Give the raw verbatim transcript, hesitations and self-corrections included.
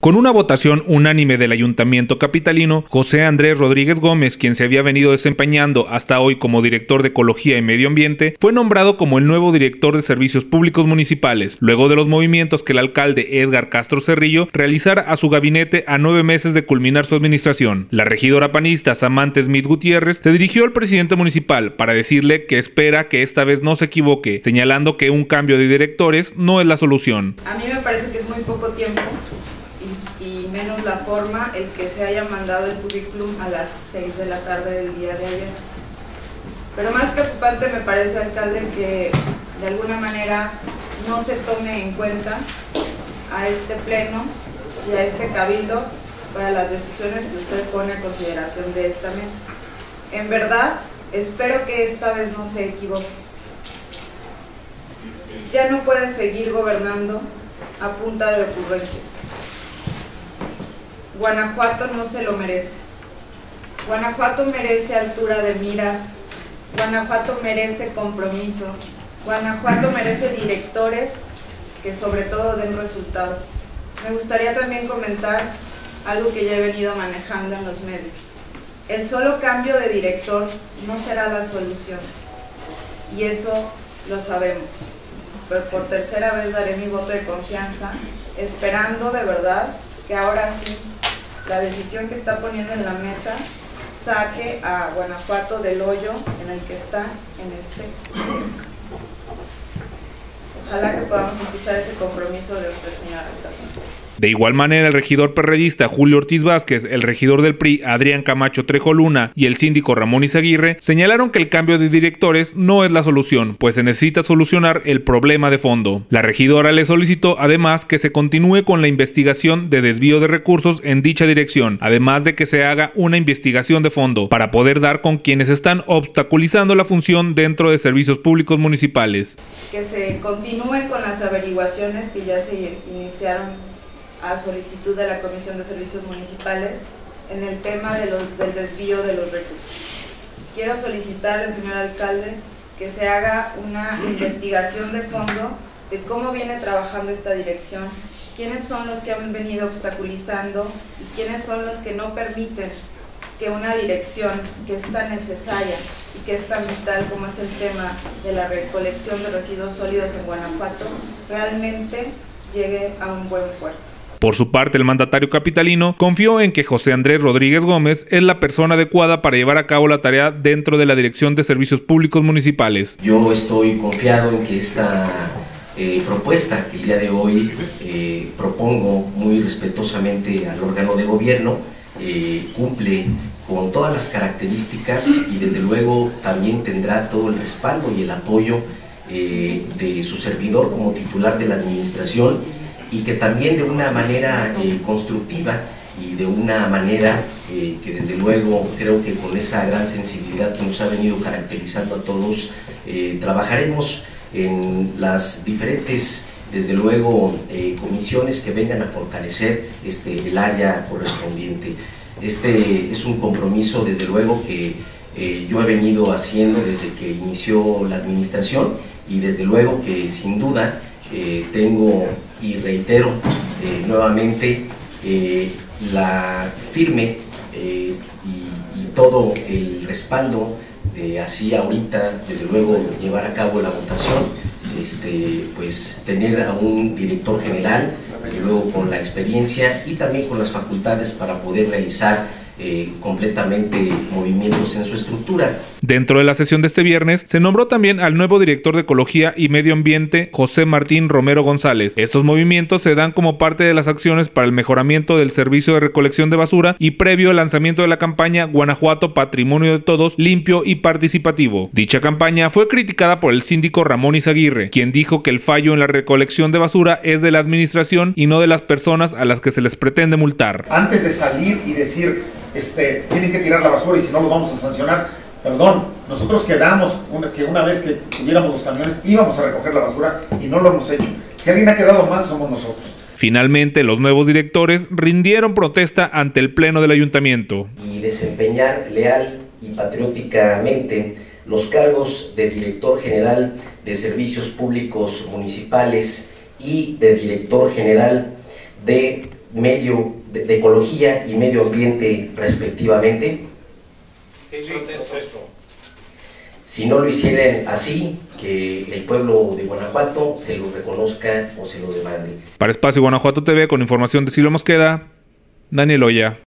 Con una votación unánime del Ayuntamiento capitalino, José Andrés Rodríguez Gómez, quien se había venido desempeñando hasta hoy como director de Ecología y Medio Ambiente, fue nombrado como el nuevo director de Servicios Públicos Municipales, luego de los movimientos que el alcalde Edgar Castro Cerrillo realizara a su gabinete a nueve meses de culminar su administración. La regidora panista Samantha Smith Gutiérrez se dirigió al presidente municipal para decirle que espera que esta vez no se equivoque, señalando que un cambio de directores no es la solución. A mí me parece que es muy poco tiempo y menos la forma el que se haya mandado el currículum a las seis de la tarde del día de ayer. Pero más preocupante me parece, alcalde, que de alguna manera no se tome en cuenta a este pleno y a este cabildo para las decisiones que usted pone a consideración de esta mesa. En verdad, espero que esta vez no se equivoque. Ya no puede seguir gobernando a punta de ocurrencias. Guanajuato no se lo merece. Guanajuato merece altura de miras. Guanajuato merece compromiso. Guanajuato merece directores que sobre todo den resultado. Me gustaría también comentar algo que ya he venido manejando en los medios. El solo cambio de director no será la solución. Y eso lo sabemos. Pero por tercera vez daré mi voto de confianza, esperando de verdad que ahora sí la decisión que está poniendo en la mesa saque a Guanajuato del hoyo en el que está en este momento. Ojalá que podamos escuchar ese compromiso de usted, señora alcaldesa. De igual manera, el regidor perredista Julio Ortiz Vázquez, el regidor del P R I Adrián Camacho Trejo Luna y el síndico Ramón Izaguirre señalaron que el cambio de directores no es la solución, pues se necesita solucionar el problema de fondo. La regidora le solicitó además que se continúe con la investigación de desvío de recursos en dicha dirección, además de que se haga una investigación de fondo para poder dar con quienes están obstaculizando la función dentro de servicios públicos municipales. Que se continúe con las averiguaciones que ya se iniciaron a solicitud de la Comisión de Servicios Municipales en el tema de los, del desvío de los recursos. Quiero solicitarle, señor alcalde, que se haga una investigación de fondo de cómo viene trabajando esta dirección, quiénes son los que han venido obstaculizando y quiénes son los que no permiten que una dirección que es tan necesaria y que es tan vital como es el tema de la recolección de residuos sólidos en Guanajuato, realmente llegue a un buen puerto. Por su parte, el mandatario capitalino confió en que José Andrés Rodríguez Gómez es la persona adecuada para llevar a cabo la tarea dentro de la Dirección de Servicios Públicos Municipales. Yo estoy confiado en que esta eh, propuesta que el día de hoy eh, propongo muy respetuosamente al órgano de gobierno eh, cumple con todas las características y desde luego también tendrá todo el respaldo y el apoyo eh, de su servidor como titular de la administración, y que también de una manera eh, constructiva y de una manera eh, que desde luego creo que con esa gran sensibilidad que nos ha venido caracterizando a todos, eh, trabajaremos en las diferentes, desde luego, eh, comisiones que vengan a fortalecer este, el área correspondiente. Este es un compromiso desde luego que eh, yo he venido haciendo desde que inició la administración y desde luego que sin duda eh, tengo y reitero eh, nuevamente eh, la firme eh, y, y todo el respaldo de así ahorita, desde luego, llevar a cabo la votación, este, pues tener a un director general, desde luego con la experiencia y también con las facultades para poder realizar Eh, completamente movimientos en su estructura. Dentro de la sesión de este viernes, se nombró también al nuevo director de Ecología y Medio Ambiente, José Martín Romero González. Estos movimientos se dan como parte de las acciones para el mejoramiento del servicio de recolección de basura y previo al lanzamiento de la campaña Guanajuato Patrimonio de Todos, limpio y participativo. Dicha campaña fue criticada por el síndico Ramón Izaguirre, quien dijo que el fallo en la recolección de basura es de la administración y no de las personas a las que se les pretende multar. Antes de salir y decir Este, tienen que tirar la basura y si no lo vamos a sancionar, perdón, nosotros quedamos una, que una vez que tuviéramos los camiones íbamos a recoger la basura y no lo hemos hecho. Si alguien ha quedado mal, somos nosotros. Finalmente, los nuevos directores rindieron protesta ante el pleno del ayuntamiento. Y desempeñar leal y patrióticamente los cargos de director general de Servicios Públicos Municipales y de director general de medio de, de ecología y medio ambiente respectivamente. Si no lo hicieran así, que el pueblo de Guanajuato se los reconozca o se los demande. Para Espacio Guanajuato T V, con información de Silvio Mosqueda, Daniel Oya.